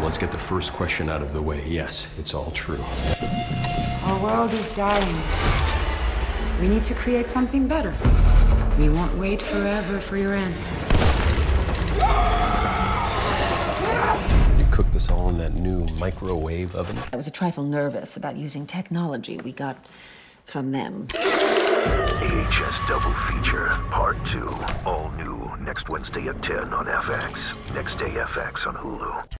Let's get the first question out of the way. Yes, it's all true. Our world is dying. We need to create something better. We won't wait forever for your answer. You cook this all in that new microwave oven? I was a trifle nervous about using technology we got from them. AHS Double Feature, Part 2. All new next Wednesday at 10 on FX. Next day FX on Hulu.